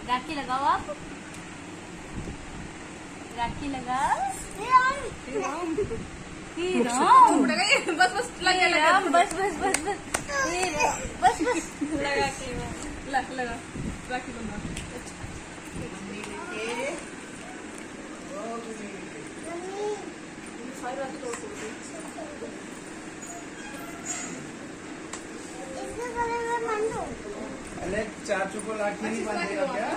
राखी लगाओ आप, राखी लगाओ। बस बस लगा, बस बस बस बस बस बस लगा के लगा राखी बंधा। अरे चाचू को राखी नहीं बांधेगा क्या?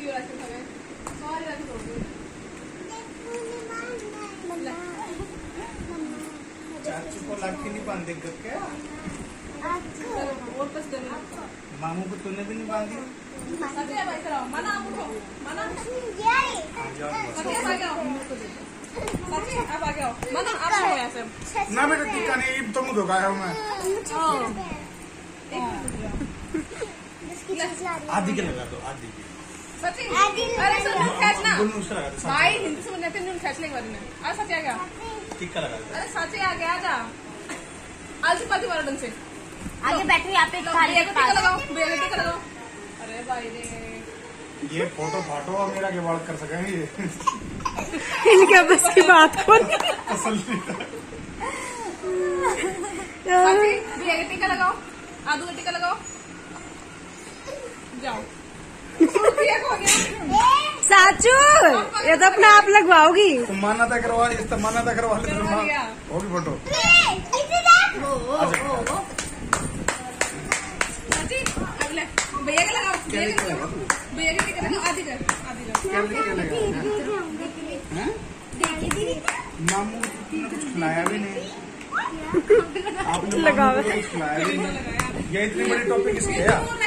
चाचू को राखी नहीं बांधेगा क्या? मामू को तूने भी नहीं बांधी? ना बेटा टीका नहीं, तो मुझे धोखाया हूँ मैं। आदि के लगा दो, आदि के। अरे खींचना भाई हिंदी से बोलते हैं खींच लेंगे बाद में। अरे सच आ गया, टीका लगा दो। अरे सच आ गया, आजा आलसी पालती वाला ढंग से आगे बैठो यहाँ पे टीका लगाओ, टीका लगाओ। अरे भाई रे ये फोटो फाटो मेरा के बात कर सकेंगे ये। इनके बस की बात कौन? टीका लगाओ, आदू का टीका लगाओ, जाओ। साचू ये तो अपने आप लगवाओगी। तुम मान्यता करवा, इस तो मान्यता करवा ले। होगी फोटो। भैया का लगाओ, भैया का टीका लगाओ, आदि कर। मामू ने कुछ खिलाया भी नहीं, आपने लगाओ। कुछ खिलाया भी नहीं। ये इतनी बड़ी टॉपिक इसकी है।